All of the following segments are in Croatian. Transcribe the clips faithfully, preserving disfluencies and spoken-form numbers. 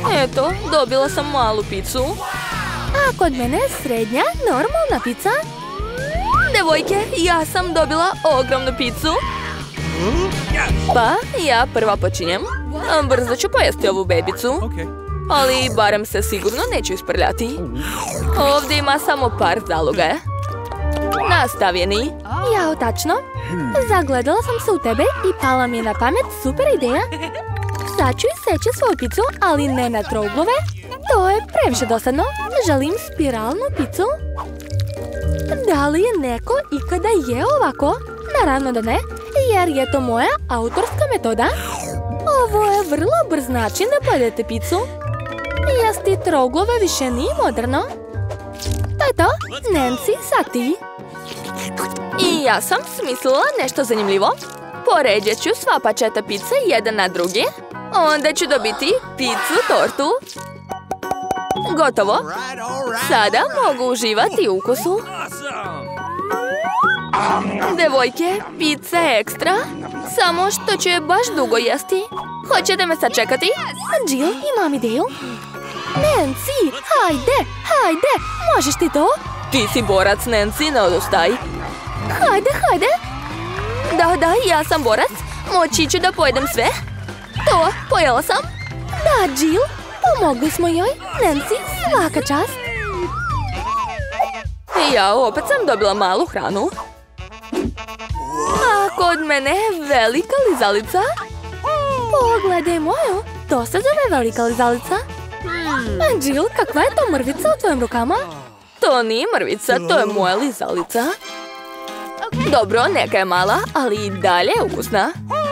Eto, dobila sam malu picu. A kod mene je srednja, normalna pica. Devojke, ja sam dobila ogromnu picu. Pa, ja prva počinjem. Brzo ću pojesti ovu bebicu. Ali barem se sigurno neću isprljati. Ovdje ima samo par zaloga. Nastavljeni. Jao, tačno. Zagledala sam se u tebe i pala mi je na pamet super ideja. Sad ću iseći svoju picu, ali ne na trouglove. To je previše dosadno. Želim spiralnu picu. Da li je neko ikada jeo ovako? Naravno da ne, jer je to moja autorska metoda. Ovo je vrlo brz način da pojedete picu. Jesti trouglove više nije moderno. To je to. Nancy, sad ti. I ja sam smislila nešto zanimljivo. Poređat ću sva pačeta pice jedan na drugi. Onda ću dobiti picu tortu. Gotovo. Sada mogu uživati u ukusu. Devojke, pizza je ekstra. Samo što ću je baš dugo jesti. Hoćete me sačekati? Jill, imam ideju. Nancy, hajde, hajde, možeš ti to? Ti si borac, Nancy, ne odustaj. Hajde, hajde. Da, da, ja sam borac. Moći ću da pojedem sve. To, pojela sam. Da, Jill, pomogli smo joj. Nancy, svaka čast. Ja opet sam dobila malu hranu. A kod mene je velika lizalica. Pogledaj moju, to se zove velika lizalica. A Jill, kakva je to mrvica u tvojim rukama? To nije mrvica, to je moja lizalica. Dobro, neka je mala, ali i dalje je ukusna.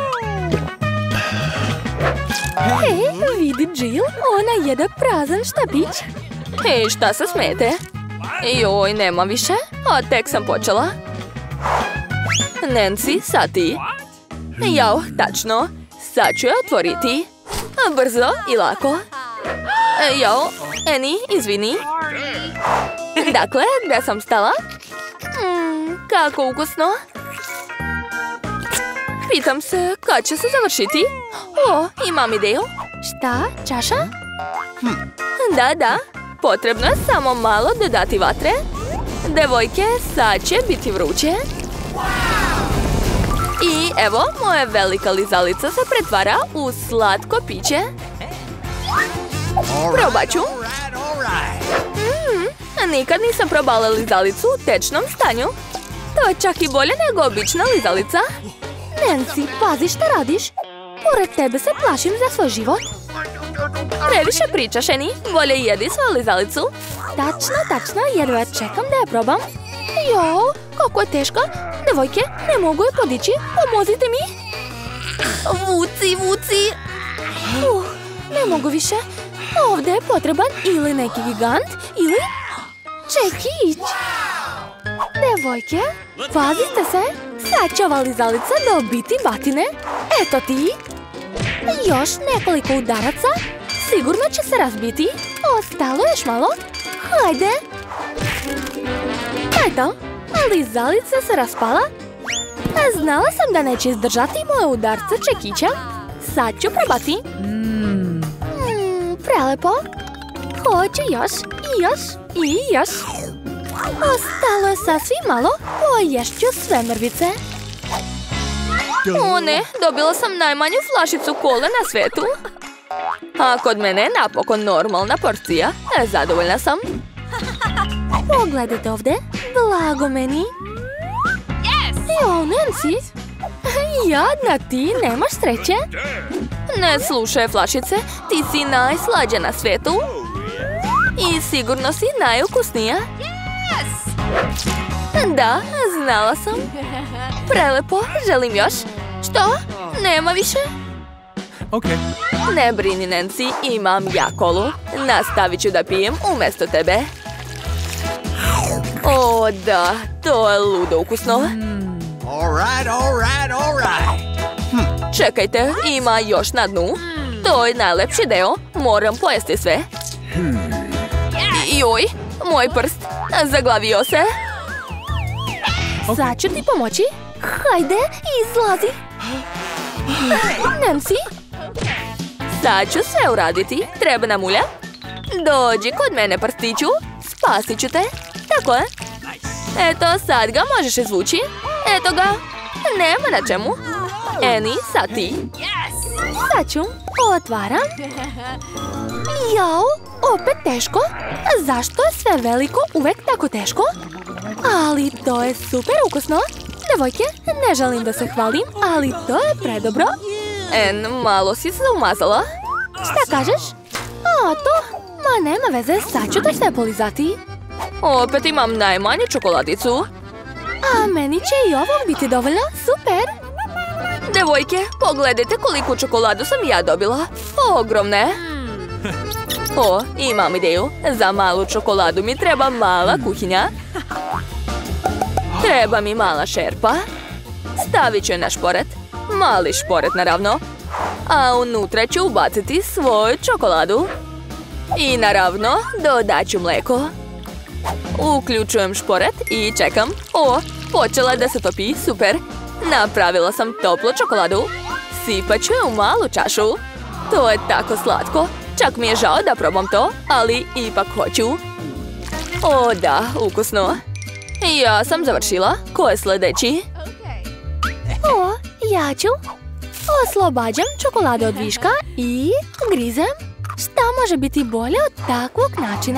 Hej, vidi Jill, ona jede prazan štapić. Hej, šta se smete? Joj, nema više, a tek sam počela. Nancy, sad ti. Jao, tačno. Sad ću je otvoriti. Brzo i lako. Jao, Eni, izvini. Dakle, gdje sam stala? Mm, kako ukusno. Pitam se, kad će se završiti? O, imam ideju. Šta, čaša? Da, da. Potrebno je samo malo dodati vatre. Devojke, sad će biti vruće. I evo, moja velika lizalica se pretvara u slatko piće. Probat ću. Mm, nikad nisam probala lizalicu u tečnom stanju. To je čak i bolje nego obična lizalica. Nancy, pazi šta radiš. Pored tebe se plašim za svoj život. Previše pričaš, Eni. Bolje jedi svoju lizalicu. Tačno, tačno, jedva čekam da je probam. Jo, kako je teška. Devojke, ne mogu je podići. Pomozite mi. Vuci, vuci. Uh, ne mogu više. Ovdje je potreban ili neki gigant, ili čekić. Devojke, pazite se. Sad će ova lizalica dobiti batine. Eto ti. Još nekoliko udaraca. Sigurno će se razbiti. Ostalo još malo. Hajde. Eto, lizalica se raspala. Znala sam da neće izdržati moje udarce čekića. Sad ću probati. Mm, prelepo. Hoću još, i još, i još. Ostalo je sasvim malo. Poješću sve mrvice. O ne, dobila sam najmanju flašicu kole na svetu. A kod mene napokon normalna porcija. Zadovoljna sam. Pogledajte ovdje. Blago meni. Jo, Nancy. Jadna ti, nemaš sreće. Ne slušaj, flašice. Ti si najslađa na svijetu. I sigurno si najukusnija. Da, znala sam. Prelepo, želim još. Što? Nema više? Okay. Ne brini, Nancy, imam ja kolu. Nastavit ću da pijem umjesto tebe. O, da, to je ludo ukusno. Mm. All right, all right, all right. Hm. Čekajte, ima još na dnu. To je najlepši deo. Moram pojesti sve. Hmm. Joj, moj prst. Zaglavio se. Okay. Sad ću ti pomoći. Hajde, izlazi. Nancy. Sad ću sve uraditi. Treba nam ulja. Dođi kod mene, prstiću. Spasit ću te. Tako je. Eto, sad ga možeš izvući. Eto ga. Nema na čemu. Eni, sad ti. Sad ću. Otvaram. Jao, opet teško. Zašto je sve veliko uvek tako teško? Ali to je super ukusno. Devojke, ne želim da se hvalim, ali to je predobro. En, malo si se umazala. Šta kažeš? A, to? Ma nema veze, sad ću to sve polizati. Opet imam najmanju čokoladicu. A meni će i ovo biti dovoljno, super. Devojke, pogledajte koliku čokoladu sam ja dobila. Ogromne. O, imam ideju. Za malu čokoladu mi treba mala kuhinja. Treba mi mala šerpa. Stavit ću je na šporet. Mali šporet, naravno. A unutra ću ubaciti svoju čokoladu. I naravno, dodat ću mlijeko. Uključujem šporet i čekam. O, počela da se topi, super. Napravila sam toplu čokoladu. Sipat ću je u malu čašu. To je tako slatko. Čak mi je žao da probam to, ali ipak hoću. O da, ukusno. Ja sam završila. Ko je sljedeći? O, ja ću. Oslobađam čokoladu od viška i grizem. Šta može biti bolje od takvog načina?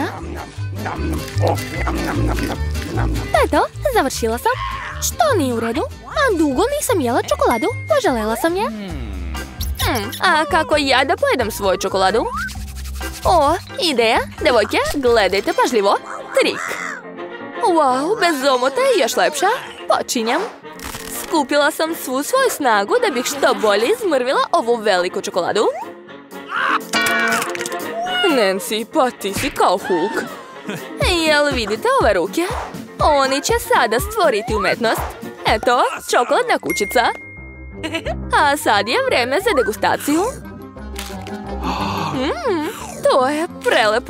Eto, završila sam. Što nije u redu? A dugo nisam jela čokoladu, poželjela sam je. Hmm, a kako ja da pojedem svoju čokoladu? O, ideja. Devojke, gledajte pažljivo. Trik. Wow, bez omota je još lepša. Počinjem. Skupila sam svu svoju snagu da bih što bolje izmrvila ovu veliku čokoladu. Nancy, pa ti si kao Hulk. Jel vidite ove ruke? Oni će sada stvoriti umetnost. Eto, čokoladna kućica. A sad je vreme za degustaciju. Mm, to je prelepo.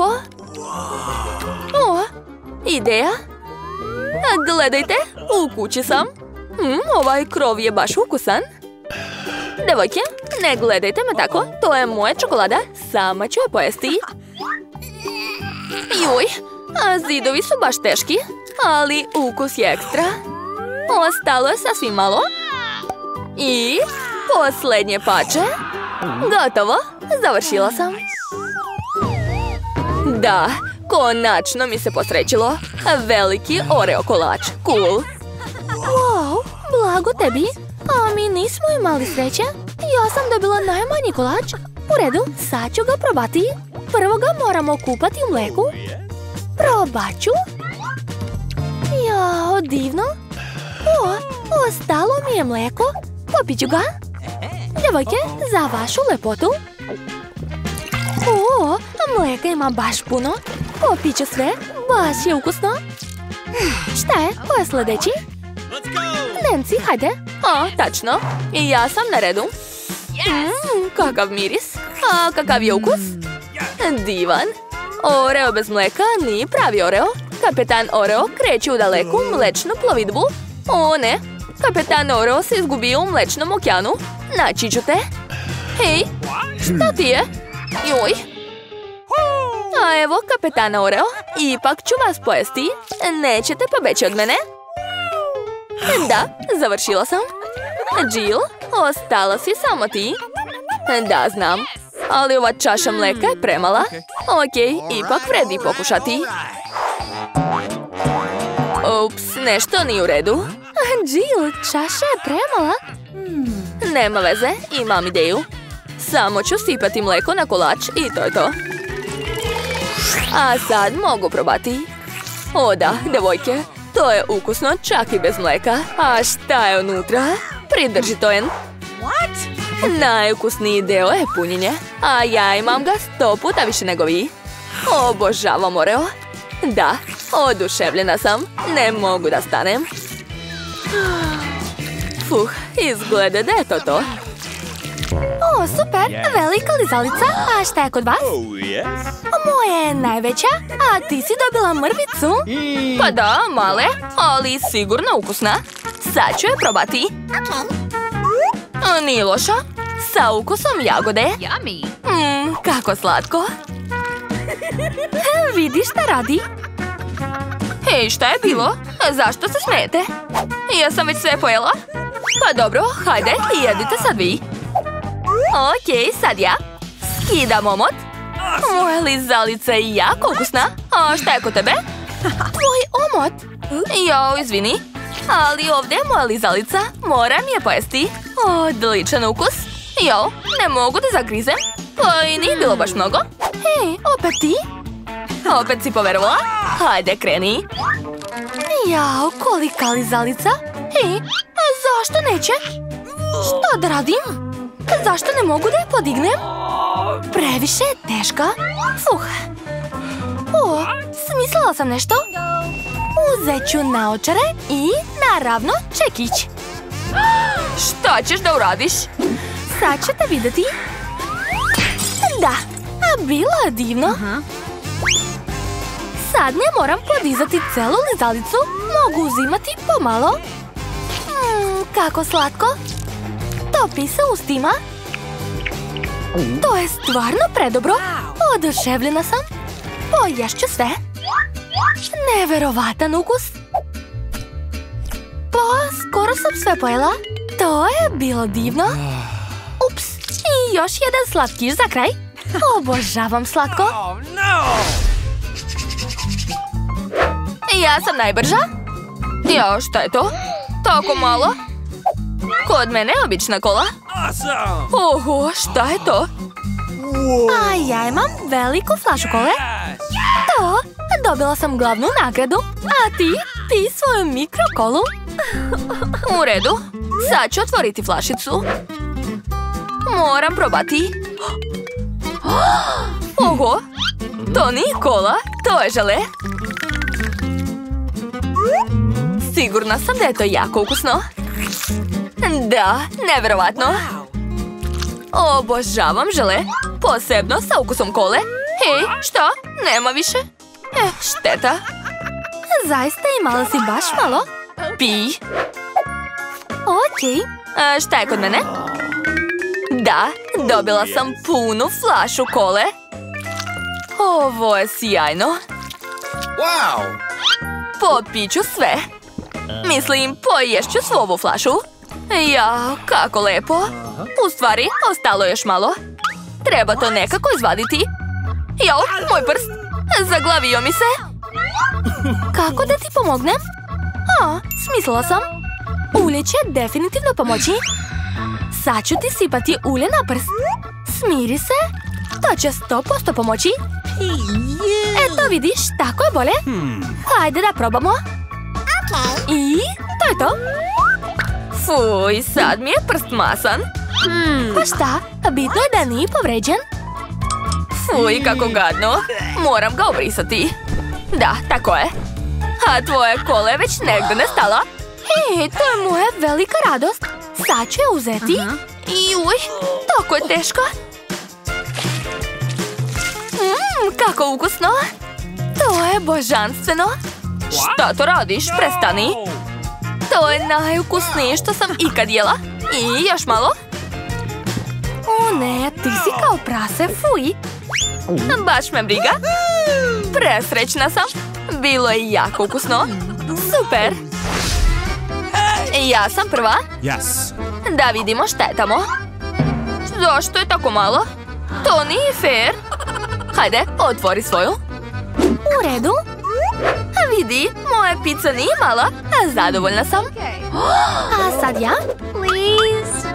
O, ideja. Gledajte, u kući sam. Mm, ovaj krov je baš ukusan. Devojke, ne gledajte me tako. To je moja čokolada. Sama ću je pojesti. Juj, a zidovi su baš teški. Ali ukus je ekstra. Ostalo je sasvim malo. I posljednje pače. Gotovo, završila sam. Da, konačno mi se posrećilo. Veliki Oreo kolač, cool. Wow, blago tebi. A mi nismo imali sreće. Ja sam dobila najmanji kolač. U redu, sad ću ga probati. Prvo ga moramo kupati u mleku. Probat ću. Jao, divno. O, ostalo mi je mleko. Popit ću ga. Devojke, za vašu lepotu. O, mleka ima baš puno. Popit ću sve. Baš je ukusno. Šta je? Ko je sljedeći? Nancy, hajde. A, tačno. I ja sam na redu. Mm, kakav miris. A kakav je ukus? Divan. Oreo bez mleka nije pravi Oreo. Kapetan Oreo kreće u daleku mlečnu plovidbu. O ne, kapetan Oreo se izgubio u mlečnom okeanu. Naći ću te. Hej, šta ti je? Joj. A evo kapetana Oreo. Ipak ću vas pojesti. Nećete pobeći od mene. Da, završila sam. Jill, ostala si samo ti. Da, znam. Ali ova čaša mleka je premala. Okej, ipak vredi pokušati. Ups, nešto nije u redu. Jill, čaša je premala. Nema veze, imam ideju. Samo ću sipati mleko na kolač i to je to. A sad mogu probati. O da, devojke, to je ukusno čak i bez mleka. A šta je unutra? Pridrži to en. Najukusniji deo je punjenje, a ja imam ga sto puta više nego vi. Obožavam Oreo. Da, oduševljena sam. Ne mogu da stanem. Fuh, izgleda da je to to. O, super, velika lizalica. A šta je kod vas? Moja je najveća, a ti si dobila mrvicu. Pa da, male, ali sigurno ukusna. Sad ću je probati. Nije loša. Sa ukusom jagode. Mmm, kako slatko. Vidi šta radi. Hej, šta je bilo? Zašto se smijete? Ja sam već sve pojela. Pa dobro, hajde, jedite sad vi. Okej, sad ja. Skidam omot. Moja lizalica je jako ukusna. A šta je kod tebe? Tvoj omot. Jao, izvini. Ali ovdje je moja lizalica. Moram je pojesti. Odličan ukus. Jao, ne mogu da zagrizem. Pa i nije bilo baš mnogo. Hej, opet ti? Opet si poverovala? Hajde, kreni. Jao, kolika lizalica. Hej, a zašto neće? Što da radim? Zašto ne mogu da je podignem? Previše je teška. Fuh. O, smislila sam nešto. Uzet ću naočare i naravno čekić. Šta ćeš da uradiš? Sad ćete vidjeti. Da, a bilo je divno. Sad ne moram podizati celu lizalicu. Mogu uzimati pomalo. Mm, kako slatko. Topi se ustima. To je stvarno predobro. Oduševljena sam. Poješću sve. Neverovatan ukus. Pa, skoro sam sve pojela. To je bilo divno. Ups, i još jedan slatkiš za kraj. Obožavam slatko. Ja sam najbrža. Jao, šta je to? Tako malo. Kod mene je obična kola. Oho, šta je to? A ja imam veliku flašu kole. To, dobila sam glavnu nagradu. A ti, ti svoju mikrokolu. U redu. Sad ću otvoriti flašicu. Moram probati. Oho, to nije kola, to je žele. Sigurna sam da je to jako ukusno. Da, nevjerovatno. Obožavam žele. Posebno sa ukusom kole. Hej, šta? Nema više? E, šteta. Zaista imala si baš malo. Pi. Okej. A šta je kod mene? Da, dobila sam punu flašu kole. Ovo je sjajno. Wow! Popit ću sve. Mislim, poješću svu ovu flašu. Ja, kako lepo. U stvari, ostalo još malo. Treba to nekako izvaditi. Jao, moj prst. Zaglavio mi se. Kako da ti pomognem? A, smislila sam. Ulje će definitivno pomoći. Sad ću ti sipati ulje na prst. Smiri se. To će sto posto pomoći. Eto vidiš, tako je bolje. Hajde da probamo. I to je to. Fuj, sad mi je prst masan. Pa šta, bitno je da nije povređen. Fuj, kako gadno. Moram ga obrisati. Da, tako je. A tvoje kola je već negdje nestala. Hej, to je moja velika radost. Sad ću je uzeti. I uj, tako je teško. Mmm, kako ukusno. To je božanstveno. Šta to radiš? Prestani. To je najukusnije što sam ikad jela. I još malo. O ne, ti si kao prase, fuj. Baš me briga. Presrećna sam. Bilo je jako ukusno. Super. Ja sam prva. Yes. Da vidimo šta je tamo. Zašto je tako malo? To nije fair. Hajde, otvori svoju. U redu. A vidi, moja pizza nije mala, a zadovoljna sam. A sad ja? Please.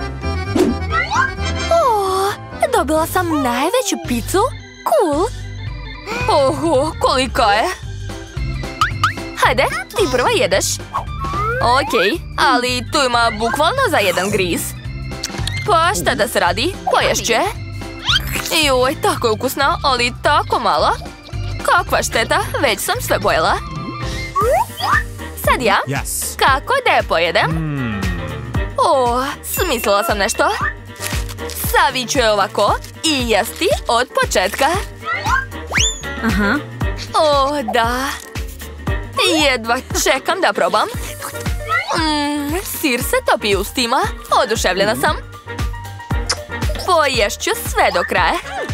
O, dobila sam najveću picu. Cool. Oho, kolika je. Hajde, ti prva jedeš. Okej, ali tu ima bukvalno za jedan griz. Pa šta da se radi? Poješće. Joj, tako je ukusna, ali tako mala. Kakva šteta, već sam sve pojela. Sad ja? Yes. Kako da je pojedem? Mm. O, smislila sam nešto. Savit ću je ovako i jesti od početka. Aha. O, da. Jedva čekam da probam. Mm, sir se topi u ustima. Oduševljena sam. Poješću sve do kraja.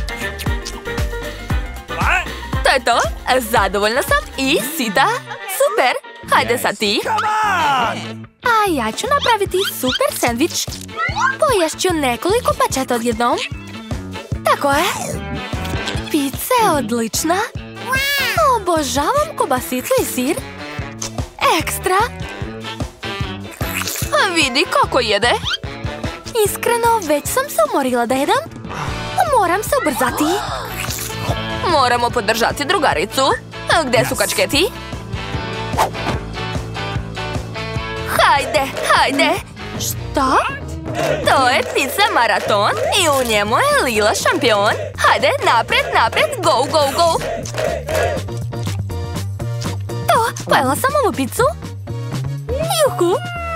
To je to. Zadovoljna sam i sita. Super. Hajde sad ti. A ja ću napraviti super sendvič. Pojest ću nekoliko pačeta odjednom. Tako je. Pizza je odlična. Obožavam kobasicu i sir. Ekstra. A vidi kako jede. Iskreno, već sam se umorila da jedem. Moram se ubrzati. Moramo podržati drugaricu. Gdje su kačketi? Hajde, hajde. Šta? To je pizza maraton i u njemu je Lila šampion. Hajde, napred, napred, go, go, go. To, pojela sam ovu pizzu. Juhu.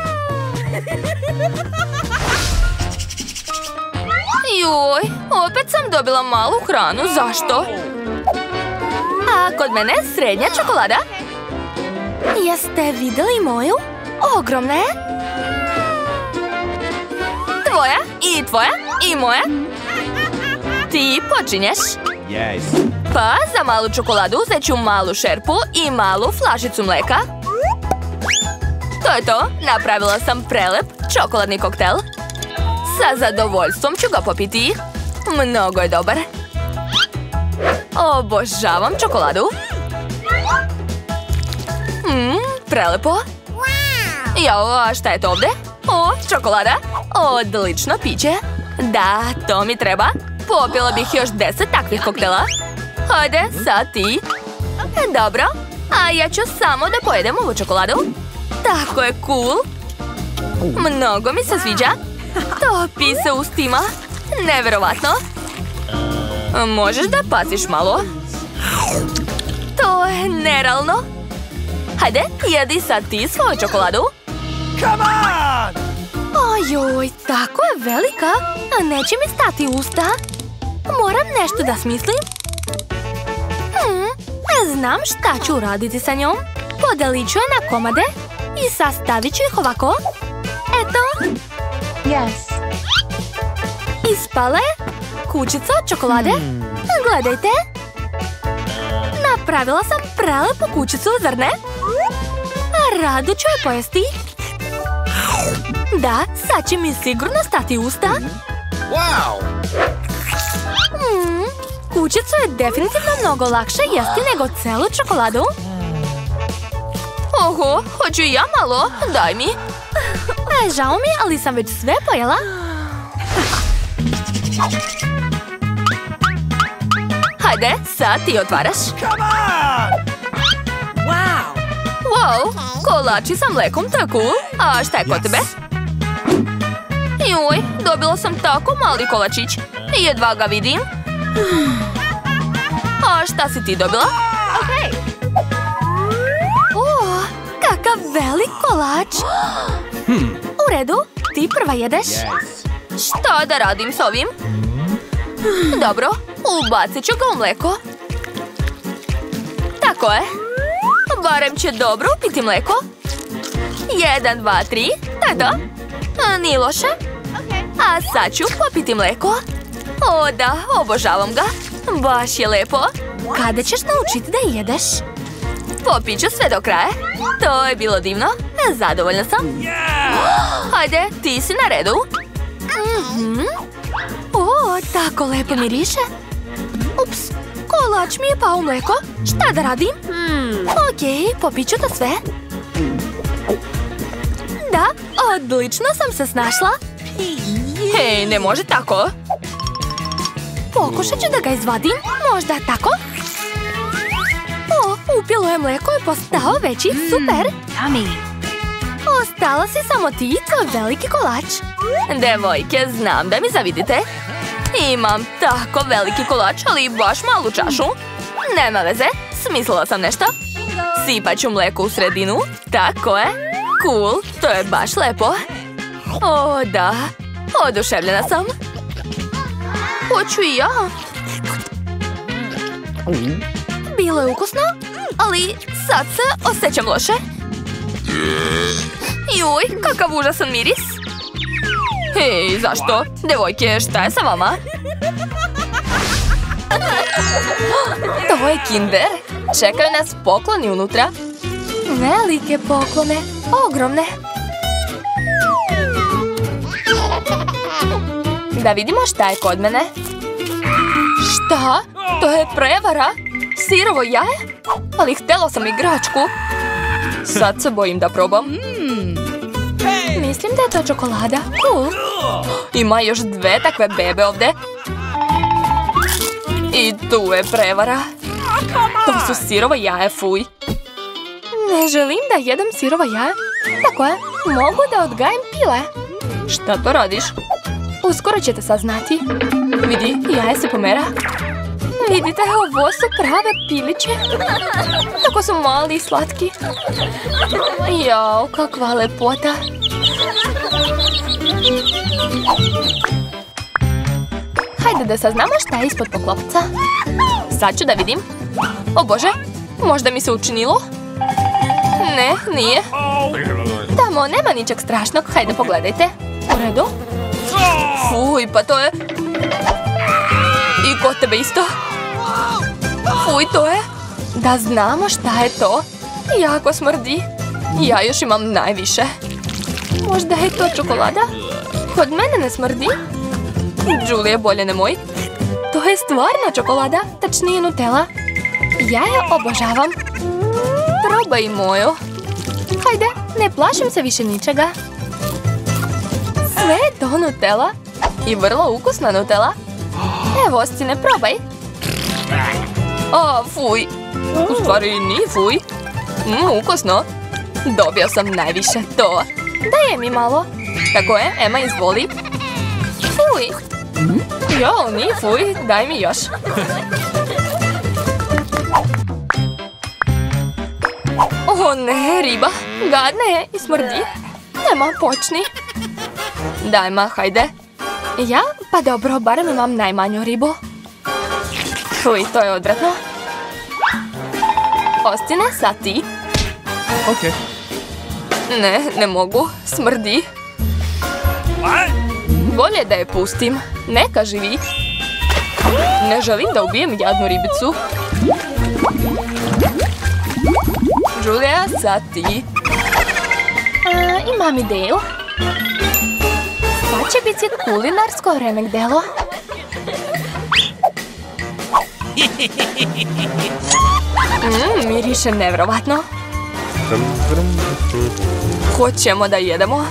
Joj, opet sam dobila malu hranu, zašto? A kod mene srednja čokolada. Jeste vidjeli moju? Ogromna je. Tvoja i tvoja i moja. Ti počinješ. Yes. Pa za malu čokoladu uzet ću malu šerpu i malu flašicu mlijeka. To je to, napravila sam prelep čokoladni koktel. Sa zadovoljstvom ću ga popiti. Mnogo je dobar. Obožavam čokoladu. Mmm, prelepo. Jao, a šta je to ovdje? O, čokolada. Odlično piće. Da, to mi treba. Popila bih još deset takvih koktela. Hajde, sad ti. Dobro, a ja ću samo da pojedem ovu čokoladu. Tako je cool. Mnogo mi se sviđa. Topi se ustima. Neverovatno. Možeš da paziš malo? To je nerealno. Hajde, jedi sad ti svoju čokoladu. Come on! Ojoj, tako je velika. Neće mi stati usta. Moram nešto da smislim. Hmm, znam šta ću uraditi sa njom. Podelit ću je na komade i sastavit ću ih ovako. Eto. Yes. Ispale kućica od čokolade. Gledajte. Napravila sam prelepu kućicu, zar ne? Rado ću je pojesti. Da, sad će mi sigurno stati usta. Wow! Mm, kućicu je definitivno mnogo lakše jesti nego celu čokoladu. Oho, hoću i ja malo, daj mi. E, žao mi, ali sam već sve pojela. Hajde, sad ti otvaraš. Come on! Wow! Wow, kolači sa mlekom, to je cool. A šta je kod tebe? Joj, dobila sam tako mali kolačić. Jedva ga vidim. A šta si ti dobila? Ok. O, kakav velik kolač. U redu, ti prva jedeš. Šta da radim s ovim? Dobro, ubacit ću ga u mleko. Tako je. Barem će dobro upiti mleko. Jedan, dva, tri, to je to. Nije loše. A sad ću popiti mleko. O da, obožavam ga. Baš je lepo. Kada ćeš naučiti da jedeš? Popit ću sve do kraja. To je bilo divno. Zadovoljna sam. Hajde, ti si na redu. Mm-hmm. O, tako lepo miriše. Ups, kolač mi je pao u mleko. Šta da radim? Hmm. Ok, popit ću to sve. Da, odlično sam se snašla. Hej, ne može tako. Pokušat ću da ga izvadim. Možda tako? O, upilo je mleko i postao veći. Super. Ostala si samo ti i tvoj veliki kolač. Devojke, znam da mi zavidite. Imam tako veliki kolač, ali baš malu čašu. Nema veze, smislila sam nešto. Sipat ću mleko u sredinu. Tako je. Cool, to je baš lepo. O, da. Oduševljena sam. Hoću i ja. Bilo je ukusno, ali sad se osjećam loše. Juj, kakav užasan miris. Hej, zašto? Devojke, šta je sa vama? To je Kinder. Čekaju nas pokloni unutra. Velike poklone. Ogromne. Da vidimo šta je kod mene. Šta? To je prevara? Sirovo jaje? Ali htjela sam igračku. Sad se bojim da probam. Mislim da je to čokolada. Cool. Ima još dve takve bebe ovdje. I tu je prevara. To su sirovo jaje, fuj. Ne želim da jedem sirova jaja. Tako je, mogu da odgajem pile. Šta to radiš? Uskoro ćete saznati. Vidi, jaje se pomera. Vidite, ovo su prave piliće. Tako su mali i slatki. Jao, kakva lepota. Hajde da saznamo šta je ispod poklopca. Sad ću da vidim. O Bože, možda mi se učinilo? Ne, nije. Tamo nema ničeg strašnog, hajde pogledajte. U redu? Fuj, pa to je... I kod tebe isto. Fuj, to je... Da znamo šta je to. Jako smrdi. Ja još imam najviše. Možda je to čokolada? Kod mene ne smrdi. Julie, bolje nemoj. To je stvarno čokolada, tačnije Nutella. Ja je obožavam. Probaj moju. Hajde, ne plašim se više ničega. Sve je to Nutella. I vrlo ukusna Nutella. Evo, Sine, probaj. A, fuj. U stvari nije fuj. Mm, ukusno. Dobio sam najviše to. Daj mi malo. Tako je, Emma, izvoli. Fuj. Jo, nije fuj, daj mi još. O ne, riba. Gadna je i smrdi. Nema, počni. Daj ma, hajde. Ja? Pa dobro, barem imam najmanju ribu. Fuj, to je odvratno. Ostine, sad ti. Okay. Ne, ne mogu. Smrdi. Bolje da je pustim. Neka živi. Ne želim da ubijem jadnu ribicu. Julia, sad ti. A, imam ideju. Sad će biti kulinarsko remek delo. Mmm, miriše nevjerovatno. Hoćemo da jedemo.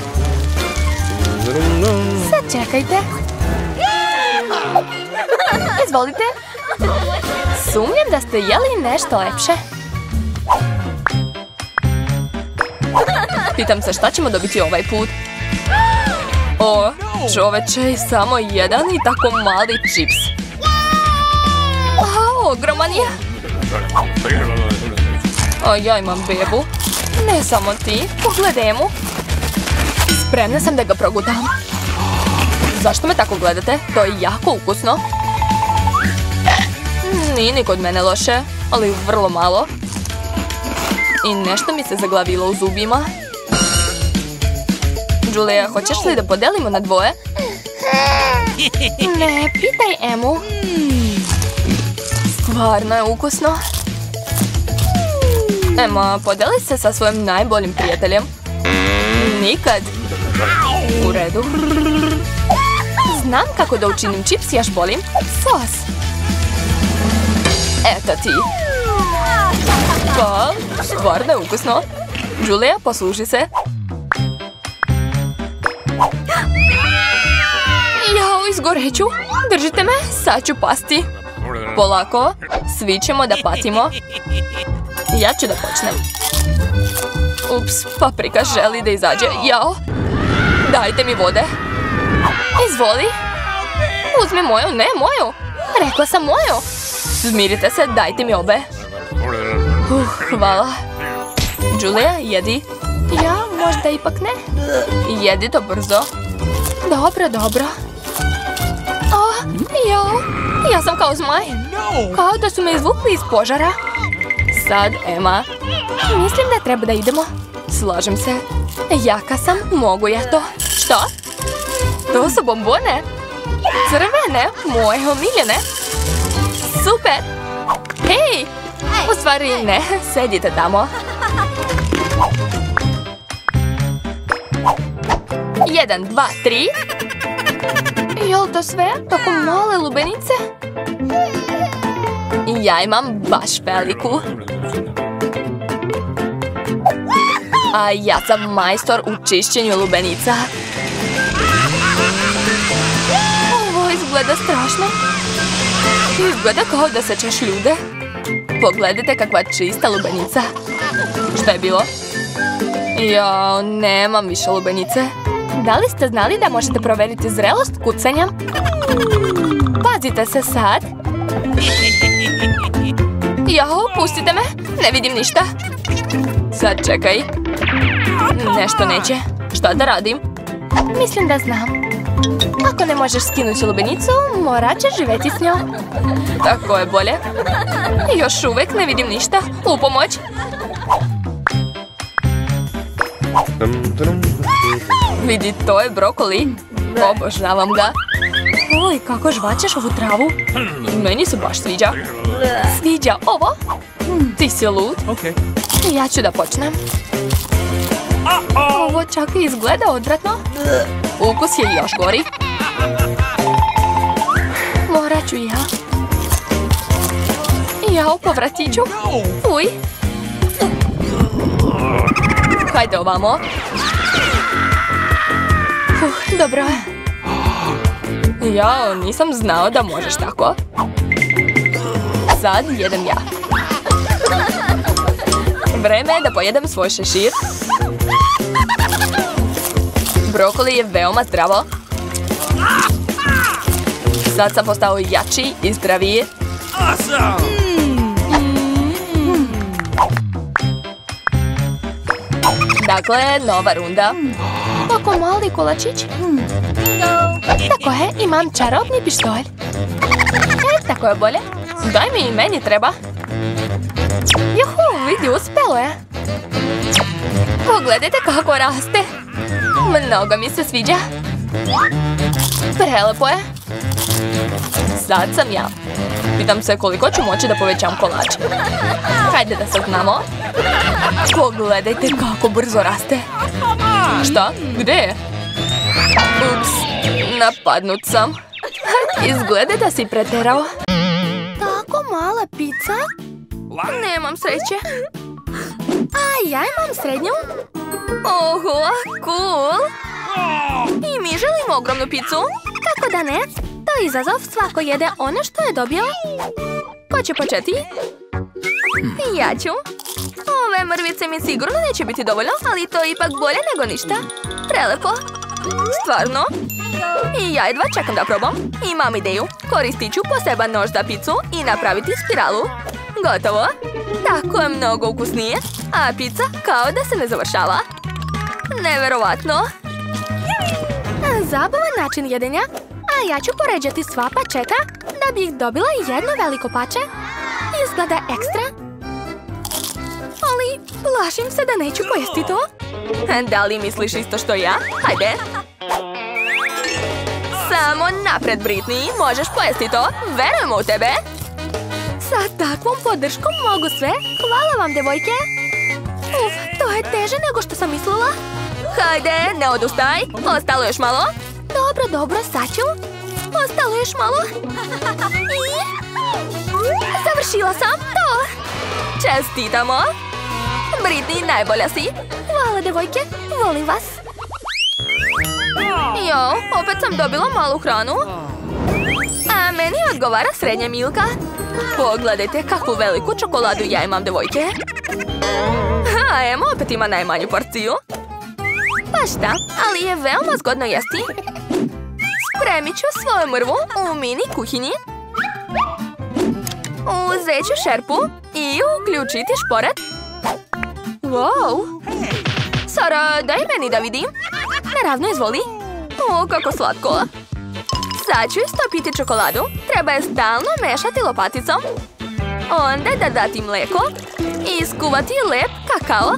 Sad čekajte. Izvolite. Sumnjam da ste jeli nešto lepše. Pitam se šta ćemo dobiti ovaj put. O, čoveče, samo jedan i tako mali čips. A, ogroman je. A ja imam bebu. Ne samo ti, pogledaj mu. Spremna sam da ga progutam. Zašto me tako gledate? To je jako ukusno. Nije ni kod mene loše, ali vrlo malo. I nešto mi se zaglavilo u zubima. Julia, hoćeš li da podelimo na dvoje? Ne, pitaj Emu. Stvarno je ukusno. Emma, podeli se sa svojim najboljim prijateljem. Nikad. U redu. Znam kako da učinim čips, još bolim. Sos. Eto ti. Pa, stvarno je ukusno. Julia, posluži se. Jao, izgoreću. Držite me, sad ću pasti. Polako, svi ćemo da patimo. Ja ću da počnem. Ups, paprika želi da izađe. Jao. Dajte mi vode. Izvoli. Uzmi moju, ne moju. Rekla sam moju. Smirite se, dajte mi obe. Uh, hvala. Julia, jedi. Ja, možda ipak ne. Jedi to brzo. Dobro, dobro. O, jao. Ja sam kao zmaj. Kao da su me izvukli iz požara. Sad, Emma. Mislim da treba da idemo. Slažem se. Jaka sam, mogu ja to. Što? To su bombone. Crvene, moje omiljene. stvari ne, sedite tamo. Jedan, dva, tri. Jel to sve? Tako male lubenice? Ja imam baš veliku. A ja sam majstor u čišćenju lubenica. Ovo izgleda strašno. Izgleda kao da sečeš ljude. Pogledajte kakva čista lubenica. Šta je bilo? Ja, nemam više lubenice. Da li ste znali da možete provjeriti zrelost kucanjem? Pazite se sad. Jao, pustite me. Ne vidim ništa. Sad čekaj. Nešto neće. Šta da radim? Mislim da znam. Ako ne možeš skinuti lubenicu, morat ćeš živjeti s njom. Tako je bolje. Još uvijek ne vidim ništa. U pomoć. Vidi, to je brokoli. Obožavam ga. Oj, kako žvačeš ovu travu. Meni se baš sviđa. Sviđa ovo? Ti si lud. Ja ću da počnem. Ovo čak i izgleda odvratno. Ukus je još gori. Morat ću ja. Jao, po vratiću. Uj. Hajde ovamo. Uh, dobro. Jao, nisam znao da možeš tako. Sad jedem ja. Vreme je da pojedem svoj šešir. Brokoli je veoma zdravo. Sad sam postao jači i zdraviji. Dakle, nova runda. Tako mali kolačić. Tako je, imam čarobni pištolj. E, tako je bolje. Daj mi i meni treba. Juhu, vidi, uspelo je. Pogledajte kako raste. Mnogo mi se sviđa. Prelepo je. Sad sam ja. Pitam se koliko ću moći da povećam kolač. Hajde da saznamo. Pogledajte kako brzo raste. Šta? Gde je? Ups, napadnut sam. Izgleda da si preterao. Tako mala pizza? Nemam sreće. A ja imam srednju. Oho, cool. I mi želimo ogromnu picu. Kako da ne? To je izazov, svako jede ono što je dobio. Ko će početi? Ja ću. Ove mrvice mi sigurno neće biti dovoljno, ali to je ipak bolje nego ništa. Prelepo. Stvarno. I ja jedva čekam da probam. Imam ideju. Koristit ću poseban nož za picu i napraviti spiralu. Gotovo. Tako je mnogo ukusnije. A pizza kao da se ne završava. Neverovatno. Zabavan način jedenja. A ja ću poređati sva pačeta da bih dobila jedno veliko pače. Izgleda ekstra. Ali plašim se da neću pojesti to. Da li misliš isto što ja? Hajde. Samo napred, Britney. Možeš pojesti to. Verujemo u tebe. Sa takvom podrškom mogu sve. Hvala vam, devojke. Uf, to je teže nego što sam mislila. Hajde, ne odustaj. Ostalo još malo. Dobro, dobro, sad ću. Ostalo još malo. I... završila sam to. Čestitamo. Britney, najbolja si. Hvala, devojke. Volim vas. Jo, opet sam dobila malu hranu. A meni odgovara srednja Milka. Pogledajte kakvu veliku čokoladu ja imam, devojke. A Emo opet ima najmanju porciju. Pa šta, ali je veoma zgodno jesti. Spremit ću svoju mrvu u mini kuhinji. Uzet ću šerpu i uključiti šporet. Wow! Sara, daj meni da vidim. Naravno, izvoli. O, kako slatko. Sad ću istopiti čokoladu. Treba je stalno mešati lopaticom. Onda da dati mlijeko i iskuvati lep kakao.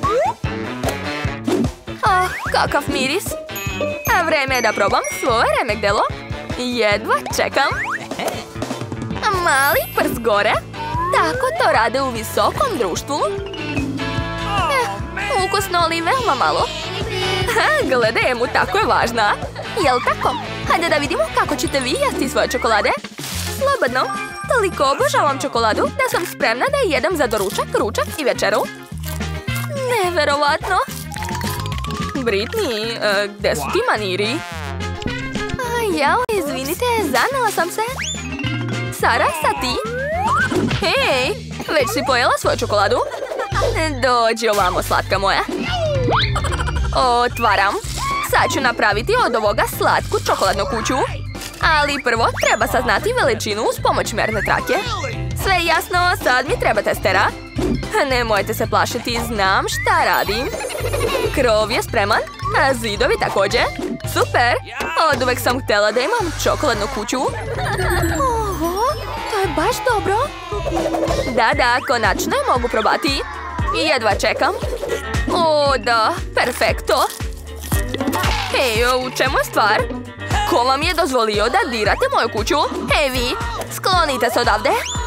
Oh, kakav miris. A vreme je da probam svoje remek-delo. Jedva čekam. Mali prst gore. Tako to rade u visokom društvu. Eh, ukusno, ali veoma malo. Gledaj, Emu, tako je važna. Jel tako? Hajde da vidimo kako ćete vi jesti svoje čokolade. Slobodno. Toliko obožavam čokoladu da sam spremna da je jedem za doručak, ručak i večeru. Neverovatno. Britney, uh, gde su ti maniri? A, jao, izvinite, zanela sam se. Sara, sad ti? Hej, već si pojela svoju čokoladu? Dođi ovamo, slatka moja. Otvaram. Sad ću napraviti od ovoga slatku čokoladnu kuću. Ali prvo treba saznati veličinu uz pomoć merne trake. Sve jasno, sad mi treba testera. Nemojte se plašiti, znam šta radim. Krov je spreman, a zidovi također. Super! Od uvek sam htjela da imam čokoladnu kuću. Oho, to je baš dobro. Da, da, konačno je mogu probati. Jedva čekam. O, da, perfekto. Hej, u čemu je stvar? Ko vam je dozvolio da dirate moju kuću? Hej vi, sklonite se odavde.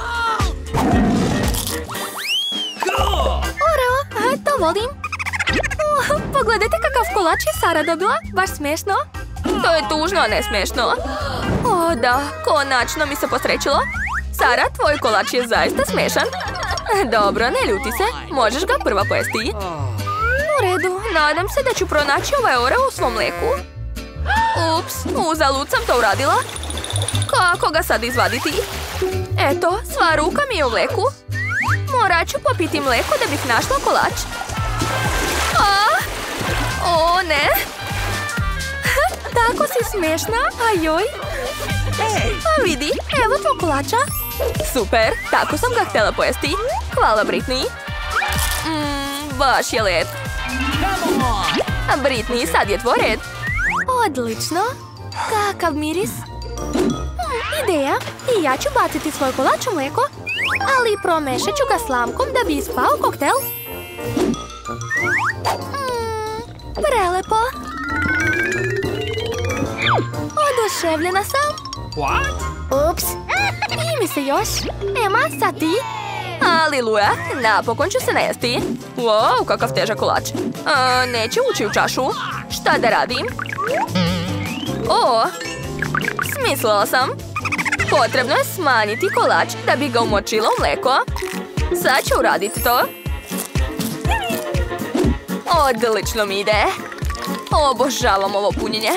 Oreo, a, to volim. Oh, pogledajte kakav kolač je Sara dobila, baš smiješno. To je tužno, a ne smiješno. O da, konačno mi se posrećilo. Sara, tvoj kolač je zaista smiješan. Dobro, ne ljuti se, možeš ga prva pojesti. U redu, nadam se da ću pronaći ovaj oreo u svom mleku. Ups, uzalud sam to uradila. Kako ga sad izvaditi? Eto, sva ruka mi je u mleku. Morat ću popiti mleko da bih našla kolač. A? O, ne. Tako si smiješna, ajoj. A vidi, evo tvoj kolača. Super, tako sam ga htjela pojesti. Hvala, Britney. Mmm, baš je lep. A Britney, sad je tvoj red. Odlično. Kakav miris. Hmm, ideja. I ja ću baciti svoj kolač u mlijeko, ali promešat ću ga slamkom da bi ispao koktel. Hmm, prelepo. Oduševljena sam. What? Ups. I mi se još. Ema, sad ti. Aliluja, napokon ću se najesti. Wow, kakav težak kolač. A, neće ući u čašu. Šta da radim? O, smislila sam. Potrebno je smanjiti kolač da bi ga umočila u mleko. Sad ću uraditi to. Odlično mi ide. Obožavam ovo punjenje.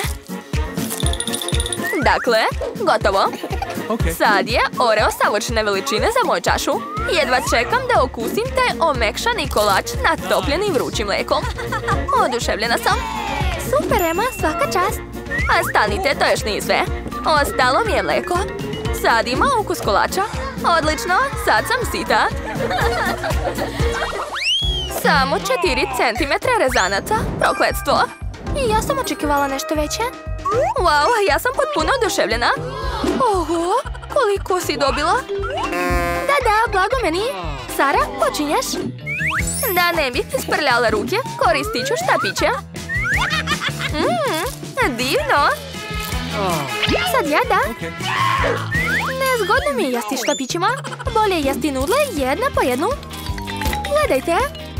Dakle, gotovo. Okay. Sad je oreo savršene veličine za moju čašu. Jedva čekam da okusim taj omekšani kolač natopljenim vrućim mlekom. Oduševljena sam. Super, Ema, svaka čast. A stanite, to još nije sve. Ostalo mi je mleko. Sad ima ukus kolača. Odlično, sad sam sita. Samo četiri centimetra rezanaca. Prokletstvo. I ja sam očekivala nešto veće. Wow, ja sam potpuno oduševljena. Oho, koliko si dobila? Da, da, blago meni. Sara, počinješ? Da ne bih isprljala ruke, koristit ću štapiće. Mmm, divno. Sad ja, da. Nezgodno mi je jesti štapićima. Bolje jesti nudle jedna po jednu. Gledajte.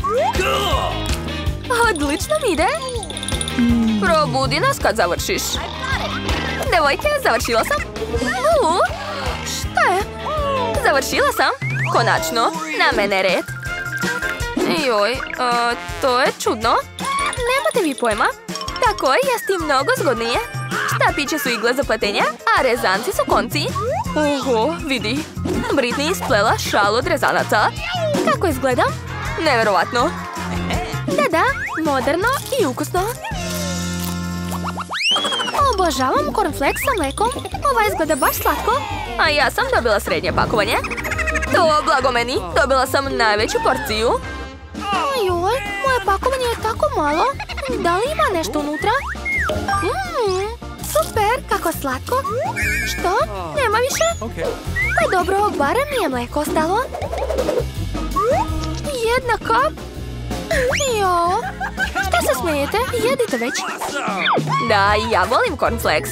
Odlično mi ide. Probudi nas kad završiš. Devojke, završila sam. U, šta je? Završila sam. Konačno, na mene red. Joj, a, to je čudno. Nemate vi pojma. Tako je, jesti mnogo zgodnije. Štapiće su igle za pletenje, a rezanci su konci. Oho, vidi. Britney isplela šal od rezanaca. Kako izgleda? Neverovatno. Da, da, moderno i ukusno. Obožavam cornflakes sa mlekom. Ova izgleda baš slatko. A ja sam dobila srednje pakovanje. To blago meni. Dobila sam najveću porciju. Ajoj, moje pakovanje je tako malo. Da li ima nešto unutra? Mmm, super, kako slatko. Što? Nema više? Okay. Pa dobro, barem mi je mleko ostalo. Jedna kap? Jo, šta se smijete? Jedite već. Da, ja volim cornflakes.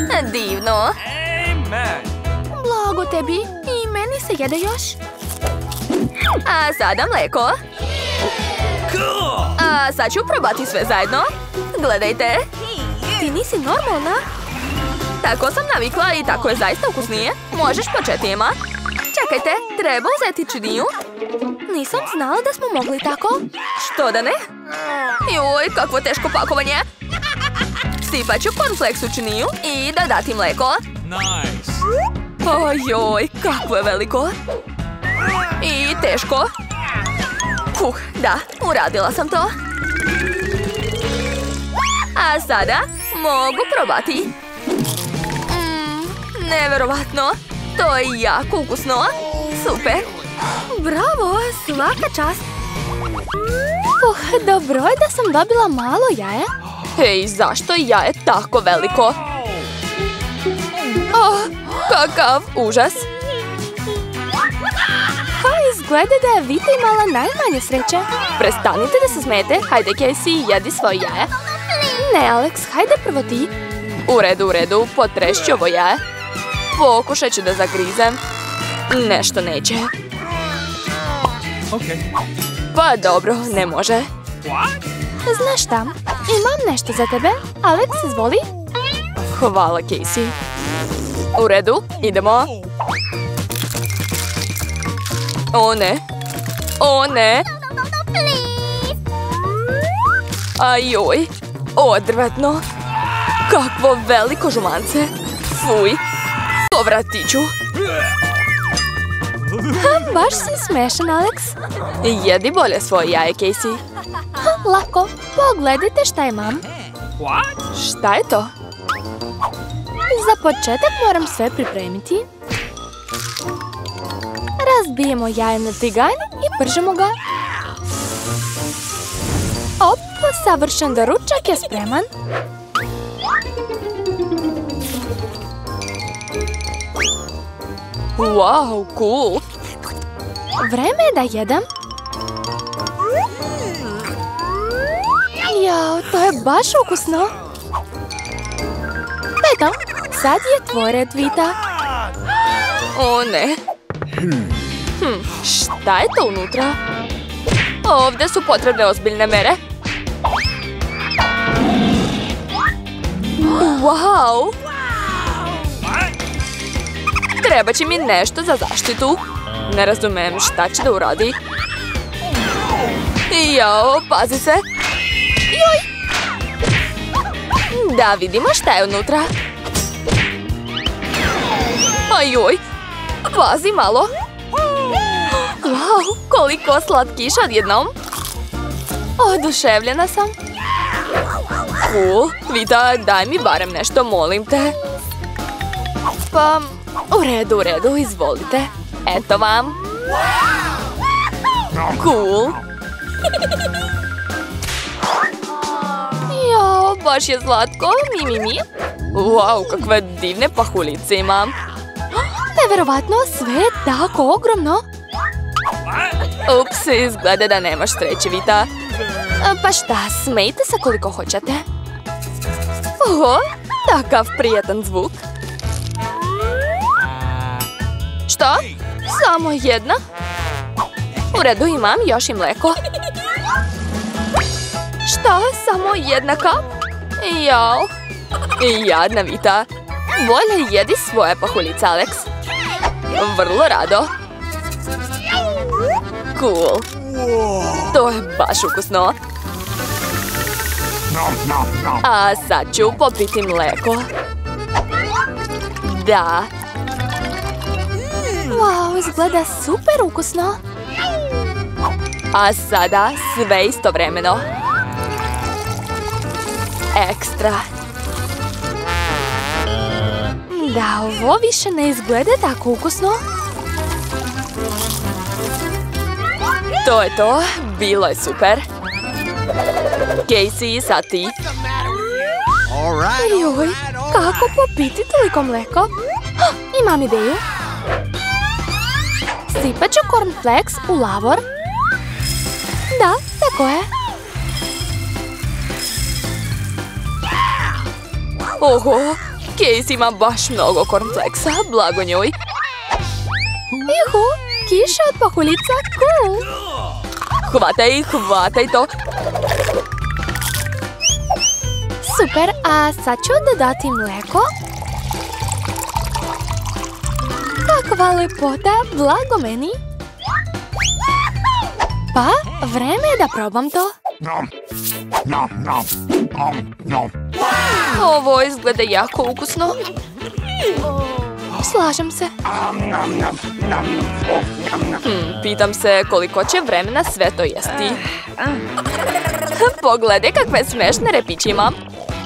Divno. Amen. Blago tebi. I meni se jede još. A sada mlijeko. A sad ću probati sve zajedno. Gledajte. Ti nisi normalna? Tako sam navikla i tako je zaista ukusnije. Možeš početi, Ema. Čekajte, treba uzeti činiju. Nisam znala da smo mogli tako. Što da ne? Joj, kakvo teško pakovanje. Sipat ću cornflakes u činiju i dodati mlijeko. Nice. Ojoj, kakvo je veliko. I teško. Fuh, da, uradila sam to. A sada mogu probati. Mm, neverovatno. To je jako ukusno. Super. Bravo, svaka čast. Uh, dobro je da sam dobila malo jaje. Hej, zašto je jaje tako veliko? Oh, kakav užas. Ha, izgleda da je Vita imala najmanje sreće. Prestanite da se smete. Hajde, Casey, jedi svoje jaje. Ne, Alex, hajde prvo ti. U redu, u redu, potrešću ovo jaje. Pokušat ću da zagrizem. Nešto neće. Okay. Pa dobro, ne može. Znaš šta, imam nešto za tebe. Alex, izvoli. Hvala, Casey. U redu, idemo. O ne. O ne. Ajoj, odvratno. Kakvo veliko žumance. Fuj. Povratit ću. Ha, baš si smešan, Alex. Jedi bolje svoje jaje, Casey. Ha, lako, pogledajte šta imam. Šta je to? Za početak moram sve pripremiti. Razbijemo jaje na tiganj i pržemo ga. Op, savršen doručak je spreman. Wow, cool. Vreme je da jedem. Jao, to je baš ukusno. Eto, sad je tvoj red, Vita. O ne. Hm, šta je to unutra? Ovdje su potrebne ozbiljne mere. Wow! Treba će mi nešto za zaštitu. Ne razumem šta će da uradi. Jao, pazi se. Joj! Da vidimo šta je unutra. Ajoj, pazi malo. Wow, koliko slatkiša odjednom. Oduševljena sam. Cool, Vita, daj mi barem nešto, molim te. Pa, u redu, u redu, izvolite. Eto vam. Cool. Jao, baš je slatko, mi, mi, mi. Wow, kakve divne pahuljice imam. Neverovatno, sve je tako ogromno. Ups, izgleda da nemaš sreće, Vita. Pa šta, smejte se koliko hoćete. Oho, takav prijatan zvuk. Što? Samo jedna? U redu, imam još i mlijeko. Što? Samo jedna kap? Jao. Jadna Vita. Bolje jedi svoje pahuljice, Alex. Vrlo rado. Cool. To je baš ukusno. A sad ću popiti mlijeko. Da. Wow, izgleda super ukusno. A sada sve istovremeno. Ekstra. Da, ovo više ne izgleda tako ukusno. To je to. Bilo je super. Casey, sad ti. All right. Joj, kako popiti toliko mleko? Ha, imam ideju. Sipat ću cornflakes u lavor. Da, tako je. Oho, Casey ima baš mnogo cornflakesa, blago njoj. Juhu, Slatkiša od pahuljica, cool! Hvataj, hvataj to. Super, a sad ću dodati mlijeko. Kakva lepota, blago meni. Pa, vreme je da probam to. Ovo izgleda jako ukusno. Slažem se. Hm, pitam se koliko će vremena sve to jesti. Pogledaj kakve smešne repiće imam.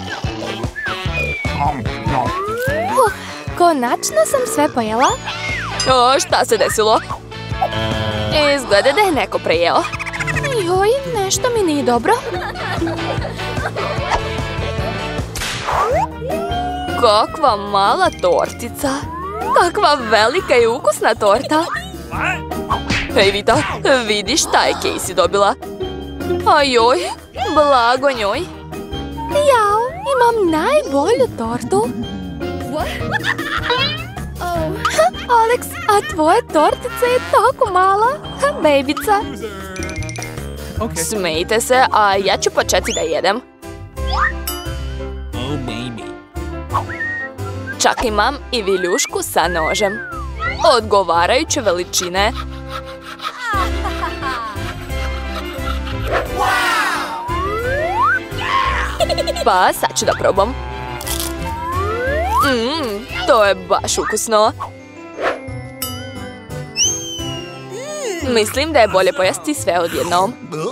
Uh, konačno sam sve pojela. O, šta se desilo? Izgleda da je neko prejeo. Joj, nešto mi nije dobro. Kakva mala tortica. Kakva velika i ukusna torta. Hej Vita, vidiš šta je Casey dobila? Ajoj, blago njoj. Jao, imam najbolju tortu. Alex, a tvoja tortica je tako mala. Bebica. Smejte se, a ja ću početi da jedem. Čak imam i viljušku sa nožem. Odgovarajuće veličine. Pa sad ću da probam. Mmm, to je baš ukusno. Mislim da je bolje pojesti sve odjednom.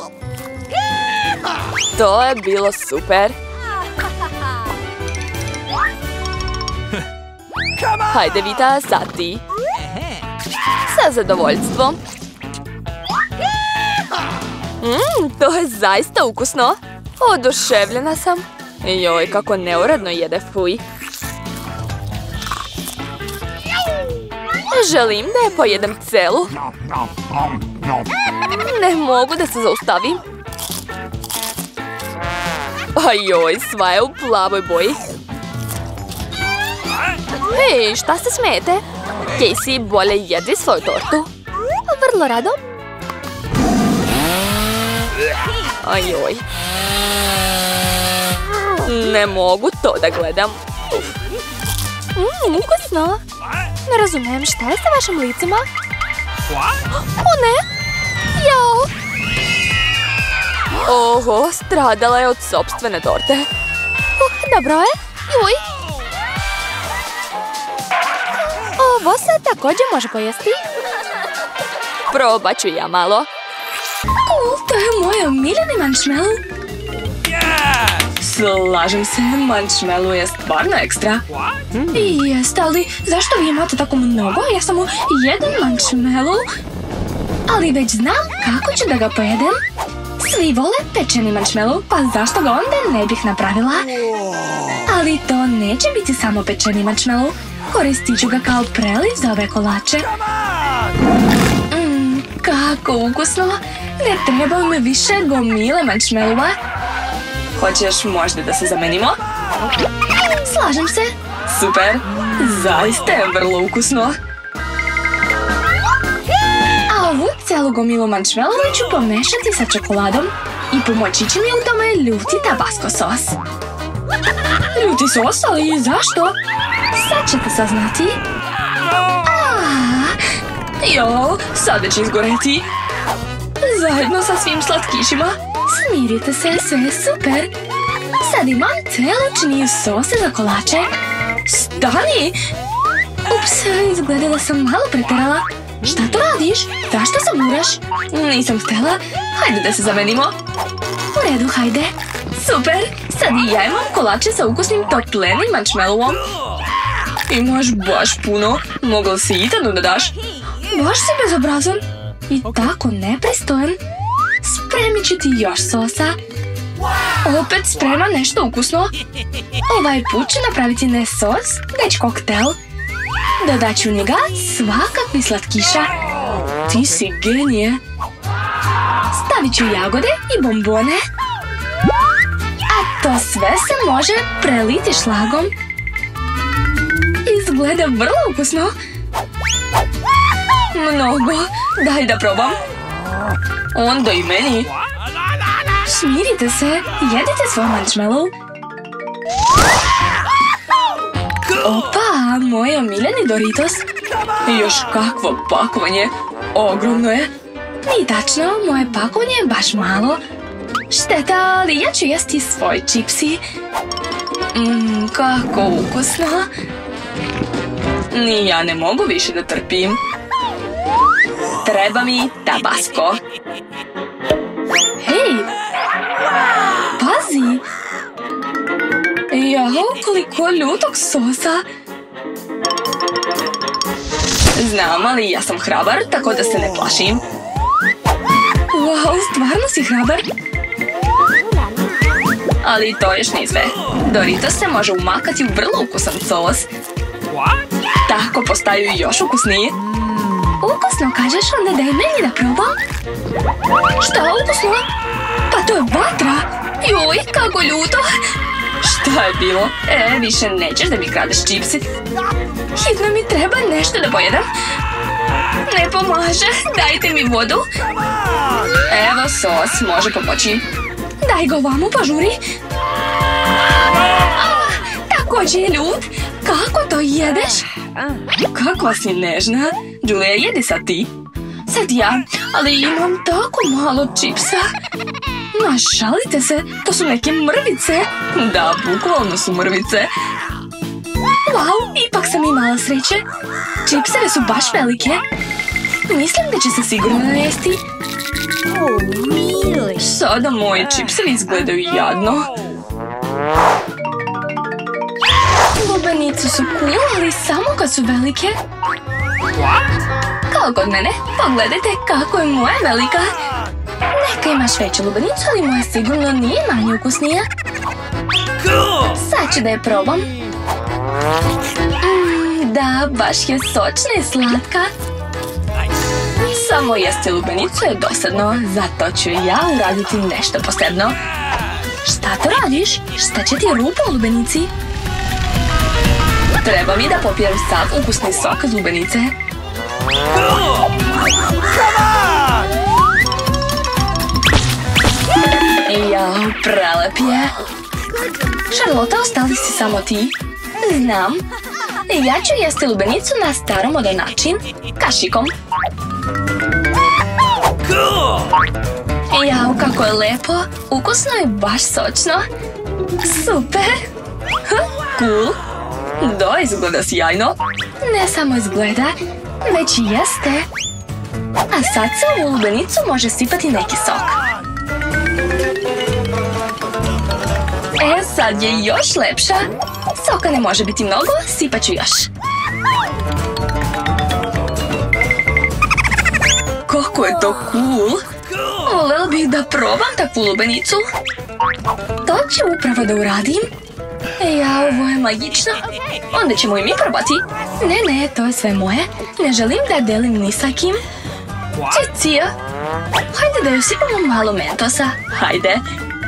To je bilo super. Hajde Vita, sad ti. Sa zadovoljstvom. Mmm, to je zaista ukusno. Oduševljena sam. Joj, kako neuredno jede, fuj. Želim da je pojedem celu. Ne mogu da se zaustavim. Ajoj, sva je u plavoj boji. Hej, šta se smijete? Casey, bolje jedi svoju tortu. Vrlo rado. Ajoj. Ne mogu to da gledam. Mmm, ukusno. Ne razumijem, šta je sa vašim licima? O ne! Jao! Oho, stradala je od sopstvene torte. Uh, dobro je. Juj! Ovo se također može pojesti. Probat ću ja malo. Cool, to je moj omiljeni marshmallow. Slažem se, marshmallow je stvarno ekstra. I jeste, ali zašto vi imate tako mnogo? Ja samo jedan marshmallow. Ali već znam kako ću da ga pojedem. Svi vole pečeni marshmallow, pa zašto ga onda ne bih napravila? Ali to neće biti samo pečeni marshmallow. Koristit ću ga kao preliv za ove kolače. Mmm, kako ukusno. Ne treba mi više gomile marshmallowa. Hoćeš možda da se zamenimo? Slažem se. Super, zaista je vrlo ukusno. A ovu celu gomilu marshmallowa ću pomešati sa čokoladom i pomoći će mi u tome ljuti tabasco sos. Ljuti sos, ali zašto? Sad ćete saznati. Jo, sada će izgoreti. Zajedno sa svim slatkišima. Smirite se, sve je super. Sad imam celu činiju sose za kolače. Stani! Ups, izgleda da sam malo preterala. Šta to radiš? Zašto saburaš? Nisam htjela. Hajde da se zamenimo. U redu, hajde. Super, sad i ja imam kolače sa ukusnim toplenim marshmallowom. Imaš baš puno. Mogla si i tamo da daš. Baš si bezobrazan. I tako nepristojan. Spremit ću ti još sosa. Opet spremam nešto ukusno. Ovaj put ću napraviti ne sos, već koktel. Dodat ću u njega svakakvi slatkiša. Ti si genije. Stavit ću jagode i bombone. A to sve se može preliti šlagom. Izgleda vrlo ukusno. Mnogo. Daj da probam. Onda i meni. Smirite se. Jedite svoj marshmallow. Opa, moj omiljeni Doritos. Još kakvo pakovanje. Ogromno je. Nije tačno, moje pakovanje je baš malo. Šteta, ali ja ću jesti svoj čipsi. Mmm, kako ukusno. Ni ja ne mogu više da trpim. Treba mi tabasko. Hej! Pazi! Jao, koliko ljutog sosa! Znam, ali ja sam hrabar, tako da se ne plašim. Wow, stvarno si hrabar? Ali to još nije sve. Doritos se može umakati u vrlo ukusan sos. Tako postaju još ukusniji. Ukusno kažeš, onda daj meni da probam. Šta ukusno? Pa to je vatra. Joj, kako ljuto. Šta je bilo? E, više nećeš da mi kradeš čipsi. Hitno mi treba nešto da pojedam. Ne pomaže, dajte mi vodu. Evo sos, može pomoći. Daj ga ovamo, požuri. Ah, također je ljut. Kako to jedeš? Kakva si nežna. Julia, jedi sad ti. Sad ja, ali imam tako malo čipsa. Ma, šalite se, to su neke mrvice. Da, bukvalno su mrvice. Wow, ipak sam imala sreće. Čipseve su baš velike. Mislim da će se sigurno najesti. Sada moji čipsevi izgledaju jadno. Lubenice su cool, ali samo kad su velike. Kao kod mene, pogledajte kako je moja velika. Neka imaš veću lubenicu, ali moja sigurno nije manje ukusnija. Sad ću da je probam. Mm, da, baš je sočna i slatka. Samo jesti lubenicu je dosadno, zato ću ja uraditi nešto posebno. Šta to radiš? Šta će ti rupa u lubenici? Treba mi da popijem sav ukusni sok iz lubenice. Jao, prelep je. Charlotte, ostali si samo ti. Znam. Ja ću jesti lubenicu na staromodan način, kašikom. Jao, kako je lepo. Ukusno je baš sočno. Super. Cool. Da, izgleda sjajno. Ne samo izgleda, već i jeste. A sad se u lubenicu može sipati neki sok. E, sad je još lepša. Soka ne može biti mnogo, sipat ću još. Kako je to cool! Volela bih da probam takvu lubenicu. To ću upravo da uradim. Ja, ovo je magično. Onda ćemo i mi probati. Ne, ne, to je sve moje. Ne želim da delim ni sa kim. Cicija, hajde da joj sipamo malo mentosa. Hajde.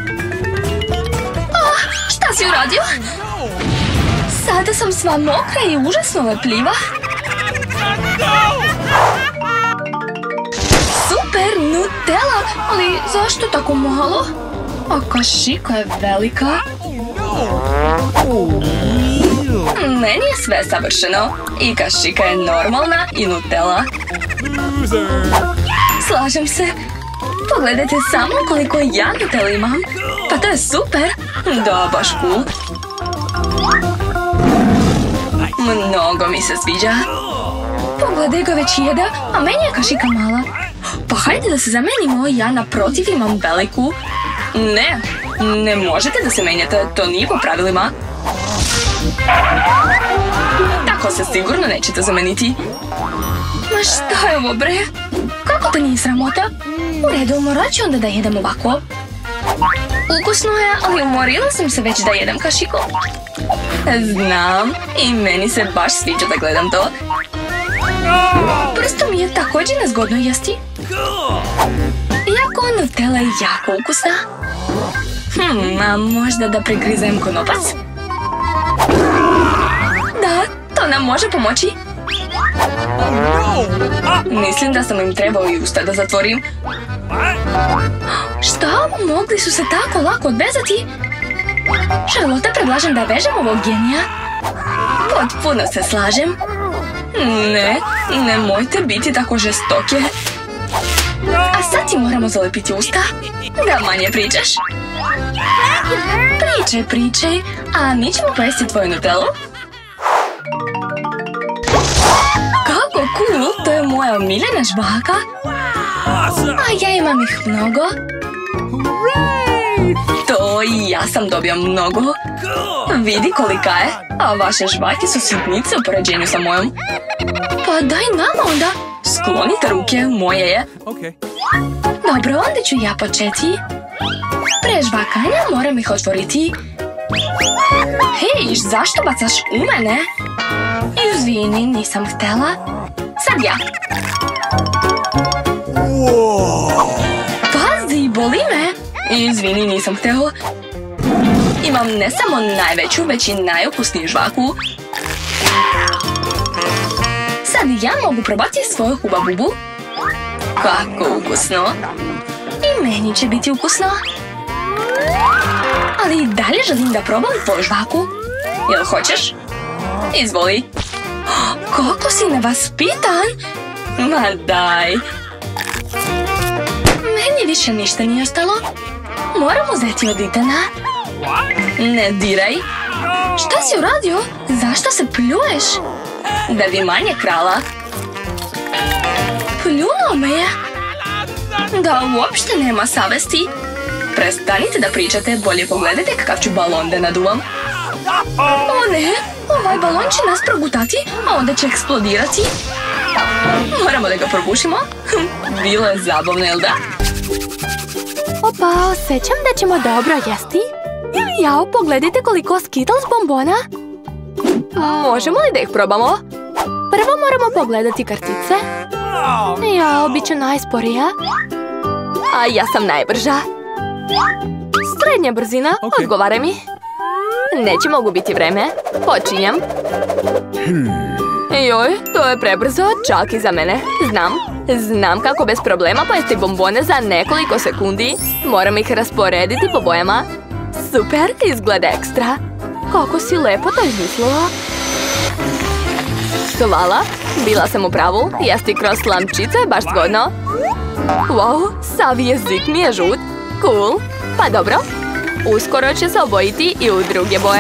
Oh, šta si uradio? Sada sam sva mokra i užasno lepljiva. Super, Nutella, ali zašto tako malo? A kašika je velika. Meni je sve savršeno. I kašika je normalna i Nutella. Slažem se. Pogledajte samo koliko ja Nutella imam. Pa to je super. Da, baš cool. Mnogo mi se sviđa. Pogledaj ga već jede, a meni je kašika mala. Pa hajde da se zamenimo, ja naprotiv imam veliku. Ne, ne možete da se menjate, to nije po pravilima. Tako se sigurno nećete zameniti. Ma šta je ovo bre? Kako to nije sramota? U redu, morat ću onda da jedem ovako. Ukusno je, ali umorila sam se već da jedem kašiku. Znam, i meni se baš sviđa da gledam to. Prosto mi je također nezgodno jesti. Iako Nutella je jako ukusna. Hmm, a možda da pregrizem konopac? Da, to nam može pomoći. Mislim da sam im trebao i usta da zatvorim. Šta? Mogli su se tako lako odvezati? Charlotte, predlažem da vežem ovog genija. Potpuno se slažem. Ne, nemojte biti tako žestoke. A sad ti moramo zalepiti usta, da manje pričaš. Pričaj, pričaj, a mi ćemo pojesti tvoju Nutellu. Kako cool, to je moja omiljena žvaka. A ja imam ih mnogo. To i ja sam dobio mnogo. Vidi kolika je, a vaše žvake su sitnice u poređenju sa mojom. Pa daj nama onda. Sklonite ruke, moje je. Dobro, onda ću ja početi. Pre žvakanja moram ih otvoriti. Hej, zašto bacaš u mene? Izvini, nisam htjela. Sad ja. Pazi, boli me. Izvini, nisam htjela. Imam ne samo najveću, već i najukusniju žvaku. Sad ja mogu probati svoju Huba Bubu. Kako ukusno. I meni će biti ukusno. Ali i dalje želim da probam tvoju žvaku. Jel hoćeš? Izvoli. Kako si nevaspitan? Ma daj. Meni više ništa nije ostalo. Moram uzeti od Ethana. Ne diraj. Šta si uradio? Zašto se pljuješ? Da bi manje krala. Pljunuo me je. Da uopšte nema savesti. Prestanite da pričate, bolje pogledajte kakav ću balon da naduvam. O ne, ovaj balon će nas progutati, a onda će eksplodirati. Moramo da ga probušimo. Bilo je zabavno, jel da? Opa, osjećam da ćemo dobro jesti. Jao, pogledajte koliko Skittles bombona. Možemo li da ih probamo? Prvo moramo pogledati kartice. Jao, bit ću najsporija. A ja sam najbrža. Srednja brzina, okay. Odgovaraj mi. Neće mogu biti vreme. Počinjem. Joj, to je prebrzo, čak i za mene. Znam. Znam kako bez problema pojesti bombone za nekoliko sekundi. Moram ih rasporediti po bojama. Super, izgleda ekstra. Kako si lepo to izmislila. Hvala, bila sam u pravu. Jesti kroz slamčicu je baš zgodno. Wow, sav jezik mi je žut. Cool, pa dobro. Uskoro će se obojiti i u druge boje.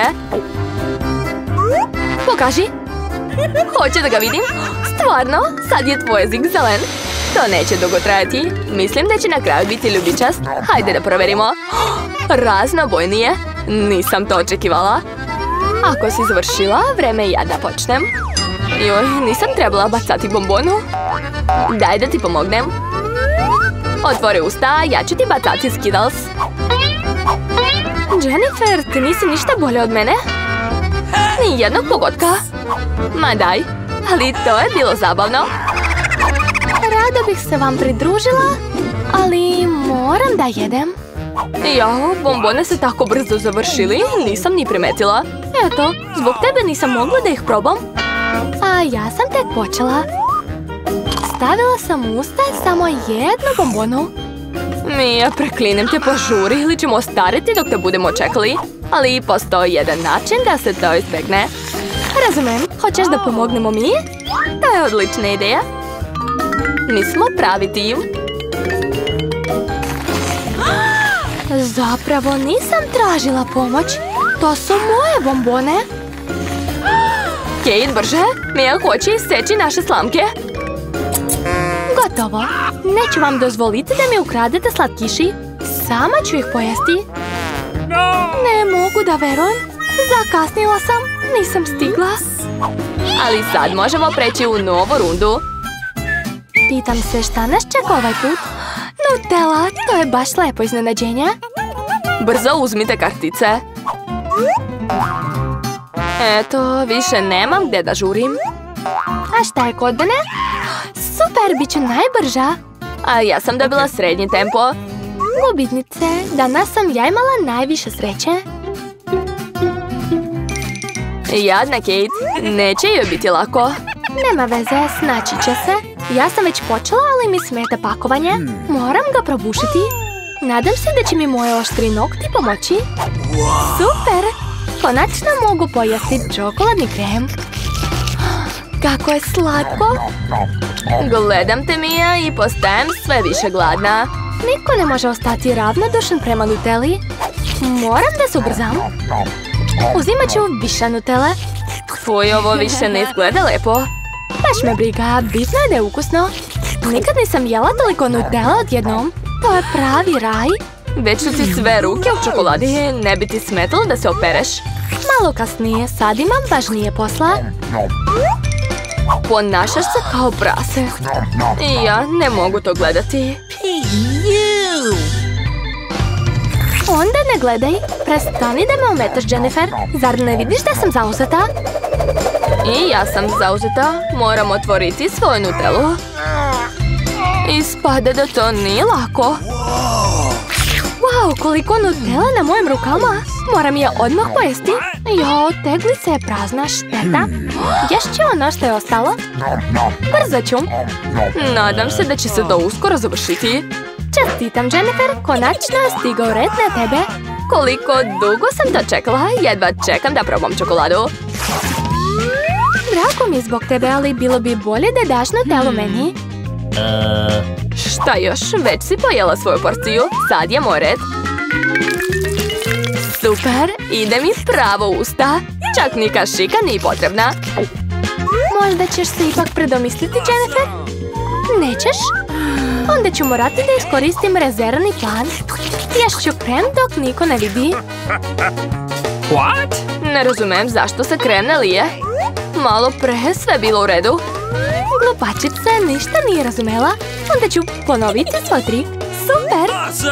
Pokaži. Hoće da ga vidim? Stvarno, sad je tvoj jezik zelen. To neće dugo trajati. Mislim da će na kraju biti ljubičast. Hajde da proverimo. Raznobojni je. Nisam to očekivala. Ako si završila, vreme je ja da počnem. Joj, nisam trebala bacati bombonu. Daj da ti pomognem. Otvori usta, ja ću ti bacati Skittles. Jennifer, ti nisi ništa bolje od mene? Ni jednog pogotka. Ma daj, ali to je bilo zabavno. Rado bih se vam pridružila, ali moram da jedem. Jao, bombone se tako brzo završili, nisam ni primetila. Eto, zbog tebe nisam mogla da ih probam. A ja sam tek počela. Stavila sam u usta samo jednu bombonu. Mija, preklinem te, požuri ili ćemo ostariti dok te budemo čekali. Ali postoji jedan način da se to izbegne. Razumem, hoćeš da pomognemo mi? To je odlična ideja. Mi smo pravi tim. Zapravo nisam tražila pomoć. To su moje bombone. Kate, brže, Mija hoće iseći naše slamke. Gotovo. Neću vam dozvoliti da mi ukradete slatkiši. Sama ću ih pojesti. Ne mogu da verujem. Zakasnila sam. Nisam stigla. Ali sad možemo preći u novu rundu. Pitam se šta nas čeka ovaj put. Nutella, to je baš lepo iznenađenje. Brzo uzmite kartice. Eto, više nemam gdje da žurim. A šta je kod mene? Super, bit ću najbrža. A ja sam dobila srednji tempo. Gubitnice, danas sam ja imala najviše sreće. Jadna Kate, neće joj biti lako. Nema veze, snaći će se. Ja sam već počela, ali mi smeta pakovanje. Moram ga probušiti. Nadam se da će mi moje oštri nokti pomoći. Super! Konačno mogu pojesti čokoladni krem. Kako je slatko! Gledam te, Mia, i postajem sve više gladna. Niko ne može ostati ravnodušan prema Nutelli. Moram da se ubrzam. Uzimat ću više Nutelle. Fuj, ovo više ne izgleda lepo. Baš me briga, bitno je da je ukusno. Nikad nisam jela toliko Nutelle odjednom. To je pravi raj. Već su ti sve ruke u čokoladi, ne bi ti smetalo da se opereš. Malo kasnije, sad imam važnije posla. Ponašaš se kao prase. I ja ne mogu to gledati. Onda ne gledaj. Prestani da me ometaš, Jennifer. Zar ne vidiš da sam zauzeta? I ja sam zauzeta. Moram otvoriti svoju Nutellu. Ispada da to nije lako. Wow, koliko Nutella na mojim rukama. Moram je odmah pojesti. Jo, teglica je prazna, šteta. Ješću ono što je ostalo? Brzo ću. Nadam se da će se to uskoro završiti. Čestitam, Jennifer, konačno je stigao red na tebe. Koliko dugo sam to čekala, jedva čekam da probam čokoladu. Drago mi je zbog tebe, ali bilo bi bolje da daš Nutellu meni. Šta još? Već si pojela svoju porciju, sad je moj red. Super, ide mi pravo u usta. Čak ni kašika nije potrebna. Možda ćeš se ipak predomisliti, Jennifer? Nećeš? Onda ću morati da iskoristim rezervni plan. Ješću krem dok niko ne vidi. What? Ne razumem zašto se krem ne lije. Malo pre sve bilo u redu. Glupačica ništa nije razumela. Onda ću ponoviti svoj trik. Super!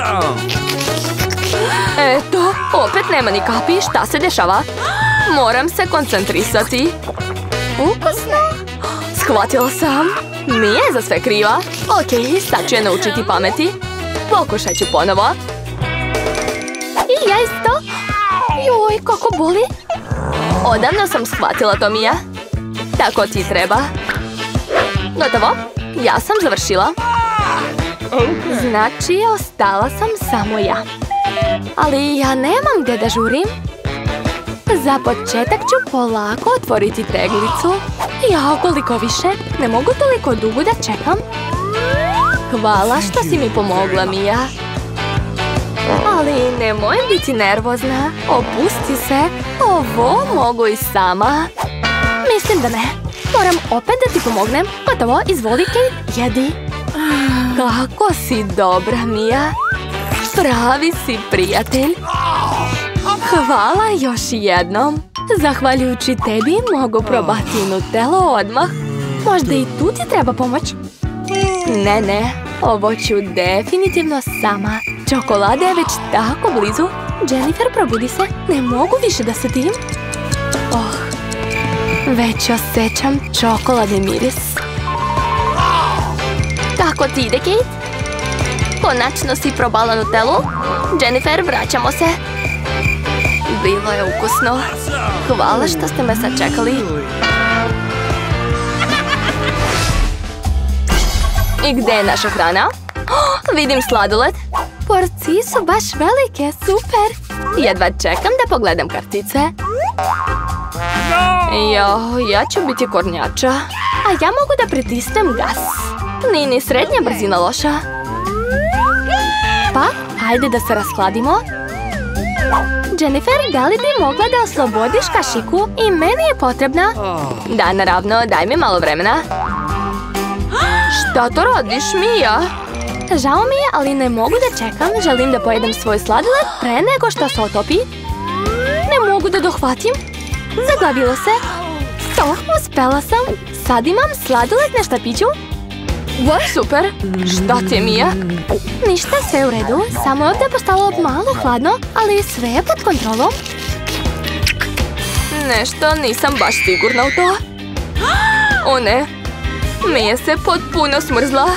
Eto, opet nema ni kapi. Šta se dešava? Moram se koncentrisati. Ukusno! Shvatila sam. Nije za sve kriva. Ok, sad ću je naučiti pameti. Pokušat ću ponovo. I ja isto. Joj, kako boli. Odavno sam shvatila to, Mia. Tako ti treba. Gotovo. Ja sam završila. Znači, ostala sam samo ja. Ali ja nemam gdje da žurim. Za početak ću polako otvoriti teglicu. Ja, koliko više. Ne mogu toliko dugo da čekam. Hvala što si mi pomogla, Mia. Ali nemoj biti nervozna. Opusti se. Ovo mogu i sama. Mislim da ne. Moram opet da ti pomognem. Gotovo, izvoli, Kate, jedi. Kako si dobra, Mia. Pravi si prijatelj. Hvala još jednom. Zahvaljujući tebi mogu probati Nutellu odmah. Možda i tu ti treba pomoć? Ne, ne. Ovo ću definitivno sama. Čokolada je već tako blizu. Jennifer, probudi se. Ne mogu više da sedim. Oh, već osjećam čokoladni miris. Kako ti ide, Kate? Konačno si probala Nutellu? Jennifer, vraćamo se. Bilo je ukusno. Hvala što ste me sačekali. I gdje je naša hrana? Oh, vidim sladoled. Porcije su baš velike, super. Jedva čekam da pogledam kartice. Jo, ja ću biti kornjača. A ja mogu da pritisnem gas. Nije ni srednja brzina loša. Pa, hajde da se raskladimo. Jennifer, da li bi mogla da oslobodiš kašiku? I meni je potrebna. Da, naravno, daj mi malo vremena. Šta to radiš, Mia? Žao mi je, ali ne mogu da čekam. Želim da pojedem svoj sladoled pre nego što se otopi. Ne mogu da dohvatim. Zaglavilo se. To, uspela sam. Sad imam sladoled na štapiću. Super. Šta ti je, Mia? Ništa, sve u redu. Samo je ovdje postalo malo hladno, ali sve je pod kontrolom. Nešto nisam baš sigurna u to. O ne. Mia se potpuno smrzla.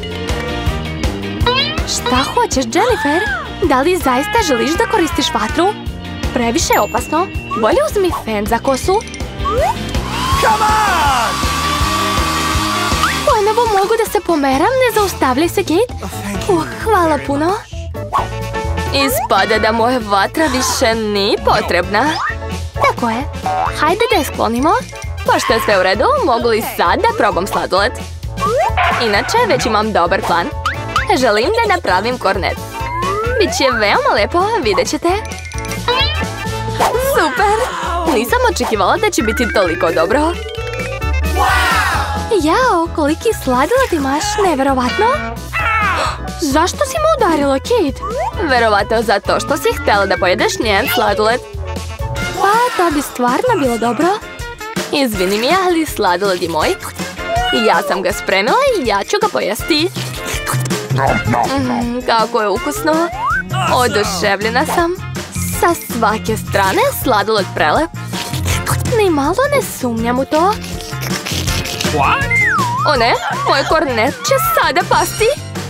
Šta hoćeš, Jennifer? Da li zaista želiš da koristiš vatru? Previše je opasno. Bolje uzmi fen za kosu. ponovo mogu da se pomeram? Ne zaustavljaj se, Kate. Uh, hvala puno. Ispada da moja vatra više nije potrebna. Tako je. Hajde da je sklonimo. Pošto je sve u redu, mogu li sad da probam sladoled? Inače, već imam dobar plan. Želim da napravim kornet. Biće veoma lepo, vidjet ćete. Super! Nisam očekivala da će biti toliko dobro. Jao, koliki sladoled imaš, neverovatno. Zašto si me udarila, Kate? Verovatno zato što si htjela da pojedeš njen sladoled. Pa, to bi stvarno bilo dobro. Izvini mi, ali sladoled je moj. Ja sam ga spremila i ja ću ga pojesti. Mm, kako je ukusno. Oduševljena sam. Sa svake strane sladoled prelep. Ni malo ne sumnjam u to. O ne, moj kornet će sada pasti.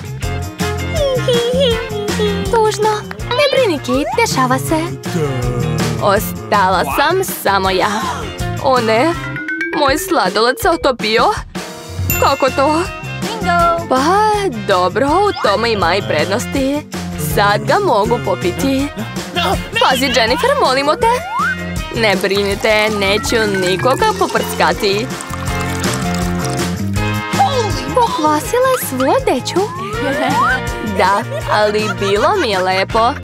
Tužno. Ne brini, Kate, dešava se. Ostala sam samo ja. O ne, moj sladoled se otopio. Kako to? Pa, dobro, u tome ima i prednosti. Sad ga mogu popiti. Pazi, Jennifer, molimo te. Ne brinite, neću nikoga poprskati. Pokvasila je svu odeću. Da, ali bilo mi je lepo.